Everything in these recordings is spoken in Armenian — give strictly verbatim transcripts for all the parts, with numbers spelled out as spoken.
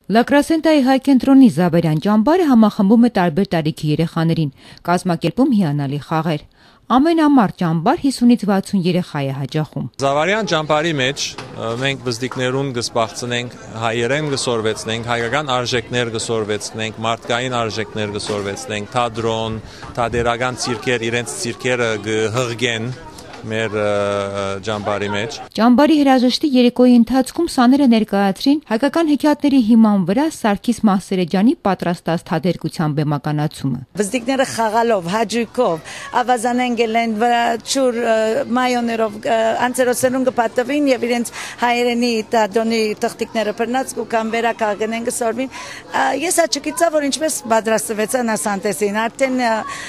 La Crescentայի հայ կենտրոնի Zavarian ճամբարը համախմբում է տարբեր տարիքի երեխաներին, կազմակերպում հիանալի խաղեր։ Ամեն ամառ ճամբար հիսունից վաթսուն երեխա է հաճախում։ Zavarian ճամբարի մեջ մենք բզդիկներուն կսպաղցնենք, հայերեն կսորվեցնենք, հայկական արժեքներ կսորվեցնենք, մարդկային արժեքներ կսորվեցնենք, թատրոն, թատերական ցիրկեր, իրենց ցիրկերը կհղգեն մեր ճամբարի մեջ։ Ճամբարի հրաժեշտի երեկոյի ընթացքում սաները ներկայացրին հայկական հեքիաթների հիման վրա Սարգիս Մահսերեջյանի պատրաստած թատերկության բեմականացումը։ Բզդիկները խաղալով, հաջույքով, ավազանեն գելեն վրա ճուր մայոներով անցերոսերուն կպատվին եւ իրենց հայերենի տադոնի տխտիկները բռնած ու կամ վերականգնեն կսորվին։ Ես աչքիցա որ ինչպես պատրաստվեցան ասանտեսին, արդեն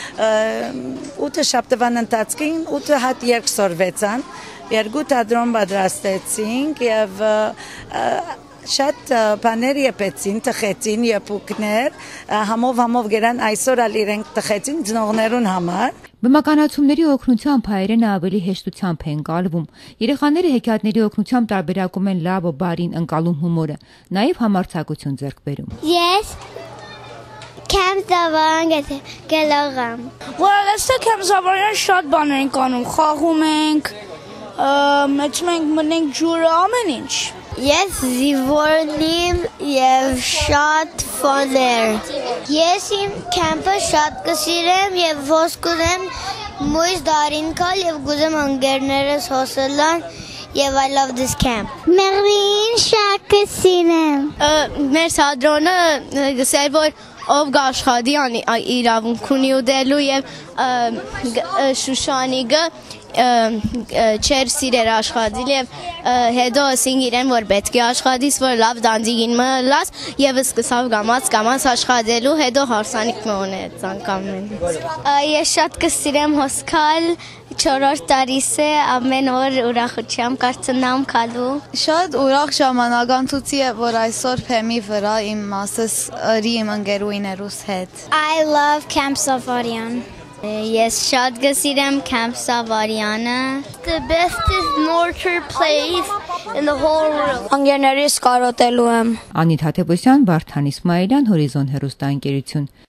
ութ շաբթվան ընթացքին ութ հատ Սորվեցան, երկու թատրոն պատրաստեցինք և շատ բաներ եպեցին, տխեցին, եպուկներ, համով համով գերան այսօր ալ իրենք տխեցին ձնողներուն համար։ Բեմականացումների օգնությամբ հայերենը ավելի հեշտությամբ է ընկալվում։ Երեխաները հեքիաթների օգնությամբ տարբերակում են լավ ու բարին ընկալում հումորը, նաև համարձակություն ձեռք բերում։ Yes. Camp Zavarian գելաղամ։ Որ այստեղ Camp Zavarian շատ բաներ ենք անում, խաղում ենք, մեծ մենք մնենք ջուրը ամեն ինչ։ Ես զիվորնիմ և շատ ֆոներ։ Ես իմ կեմպը շատ կսիրեմ և ոս կուզեմ մույս դարին կալ և գուզեմ ընգերներս հոսելան և I love this camp։ Մեղրին շատ կսիրեմ։ Մեր սադրոնը գսեր որ ով գաշխադի իրավունք ունի ուդելու և Շուշանիգը չեր սիրեր աշխատիլ և հետո ասինք իրեն որ պետք է աշխատիս որ լավ դանդիգին մը լաս և սկսավ գամած գամած աշխատելու հետո հարսանիք մը ունե ծանկամեն։ Ես շատ կսիրեմ հոսքալ, չորրորդ տարիս է ամեն օր ուրախությամբ կարծնամ կալու։ Շատ ուրախ ժամանականցուցի է որ այսօր փեմի վրա իմ մասս ըրի իմ ընգերուիներուս հետ։ I love Camp Zavarian։ Ես շատ կսիրեմ Camp Zavarian-ը։ The bestest mortar place in the whole world։ Ընկերներիս կարոտելու եմ։ Անիթ Հաթեբոսյան, Վարդան Իսմայելյան, Հորիզոն հեռուստաընկերություն։